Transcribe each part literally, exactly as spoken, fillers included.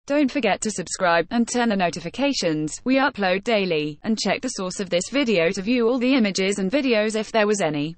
Don't forget to subscribe, and turn the notifications. We upload daily. And check the source of this video to view all the images and videos if there was any.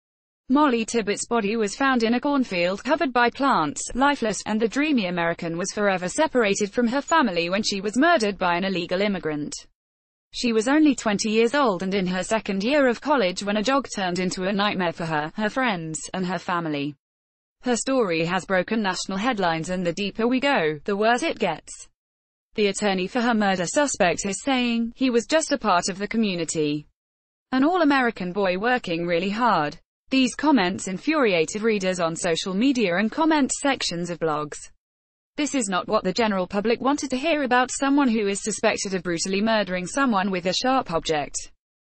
Mollie Tibbetts' body was found in a cornfield, covered by plants, lifeless, and the dreamy American was forever separated from her family when she was murdered by an illegal immigrant. She was only twenty years old and in her second year of college when a jog turned into a nightmare for her, her friends, and her family. Her story has broken national headlines, and the deeper we go, the worse it gets. The attorney for her murder suspect is saying, he was just a part of the community. An all-American boy working really hard. These comments infuriated readers on social media and comment sections of blogs. This is not what the general public wanted to hear about someone who is suspected of brutally murdering someone with a sharp object.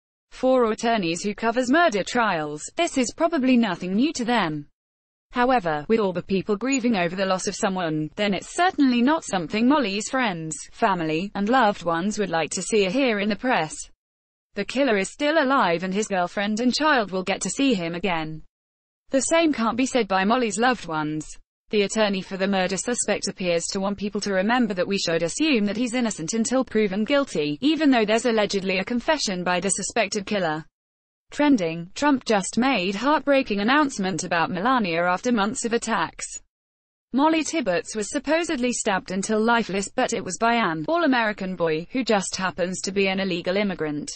For attorneys who covers murder trials, this is probably nothing new to them. However, with all the people grieving over the loss of someone, then it's certainly not something Mollie's friends, family, and loved ones would like to see or hear in the press. The killer is still alive and his girlfriend and child will get to see him again. The same can't be said by Mollie's loved ones. The attorney for the murder suspect appears to want people to remember that we should assume that he's innocent until proven guilty, even though there's allegedly a confession by the suspected killer. Trending, Trump just made heartbreaking announcement about Melania after months of attacks. Mollie Tibbetts was supposedly stabbed until lifeless, but it was by an all-American boy, who just happens to be an illegal immigrant.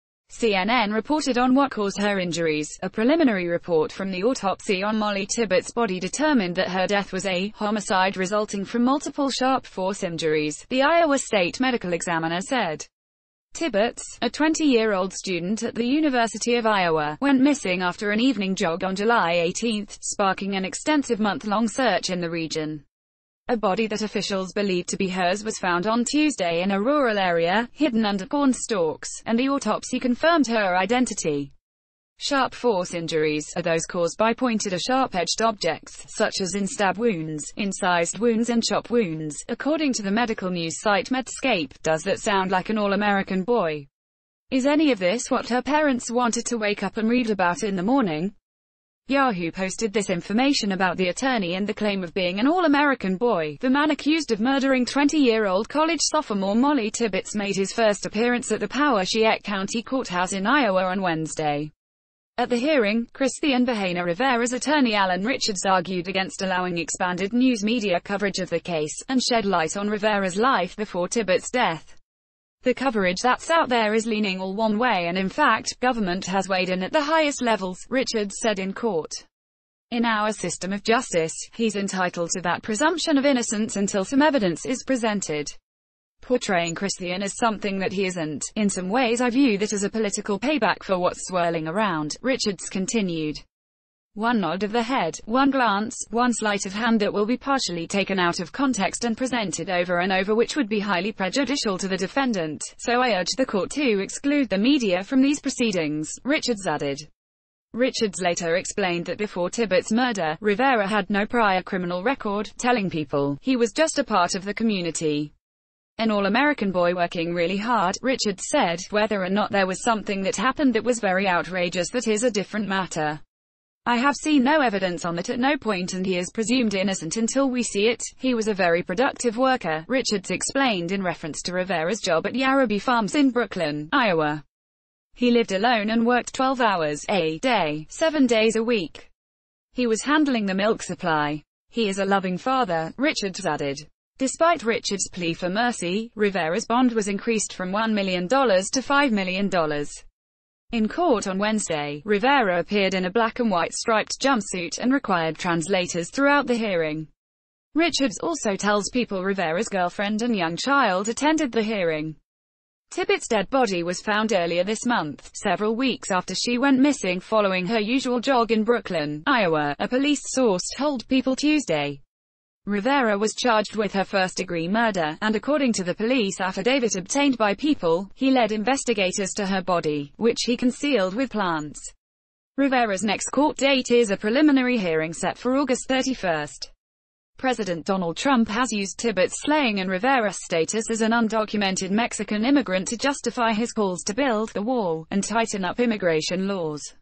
C N N reported on what caused her injuries. A preliminary report from the autopsy on Mollie Tibbetts' body determined that her death was a homicide resulting from multiple sharp force injuries, the Iowa State Medical Examiner said. Tibbetts, a twenty-year-old student at the University of Iowa, went missing after an evening jog on July eighteenth, sparking an extensive month-long search in the region. A body that officials believe to be hers was found on Tuesday in a rural area, hidden under corn stalks, and the autopsy confirmed her identity. Sharp force injuries are those caused by pointed or sharp-edged objects, such as in stab wounds, incised wounds and chop wounds, according to the medical news site Medscape. Does that sound like an all-American boy? Is any of this what her parents wanted to wake up and read about in the morning? Yahoo posted this information about the attorney and the claim of being an all-American boy. The man accused of murdering twenty-year-old college sophomore Mollie Tibbetts made his first appearance at the Poweshiek County Courthouse in Iowa on Wednesday. At the hearing, Christian Bahena Rivera's attorney Alan Richards argued against allowing expanded news media coverage of the case, and shed light on Rivera's life before Tibbetts' death. The coverage that's out there is leaning all one way, and in fact, government has weighed in at the highest levels, Richards said in court. In our system of justice, he's entitled to that presumption of innocence until some evidence is presented. Portraying Christian as something that he isn't. In some ways I view that as a political payback for what's swirling around, Richards continued. One nod of the head, one glance, one sleight of hand that will be partially taken out of context and presented over and over, which would be highly prejudicial to the defendant, so I urge the court to exclude the media from these proceedings, Richards added. Richards later explained that before Tibbetts' murder, Rivera had no prior criminal record, telling people, he was just a part of the community. An all-American boy working really hard, Richards said. Whether or not there was something that happened that was very outrageous, that is a different matter. I have seen no evidence on that at no point, and he is presumed innocent until we see it. He was a very productive worker, Richards explained in reference to Rivera's job at Yarrowby Farms in Brooklyn, Iowa. He lived alone and worked twelve hours a day, seven days a week. He was handling the milk supply. He is a loving father, Richards added. Despite Richards' plea for mercy, Rivera's bond was increased from one million dollars to five million dollars. In court on Wednesday, Rivera appeared in a black and white striped jumpsuit and required translators throughout the hearing. Richards also tells people Rivera's girlfriend and young child attended the hearing. Tibbetts' dead body was found earlier this month, several weeks after she went missing following her usual jog in Brooklyn, Iowa, a police source told People Tuesday. Rivera was charged with her first-degree murder, and according to the police affidavit obtained by People, he led investigators to her body, which he concealed with plants. Rivera's next court date is a preliminary hearing set for August thirty-first. President Donald Trump has used Tibbetts' slaying and Rivera's status as an undocumented Mexican immigrant to justify his calls to build the wall and tighten up immigration laws.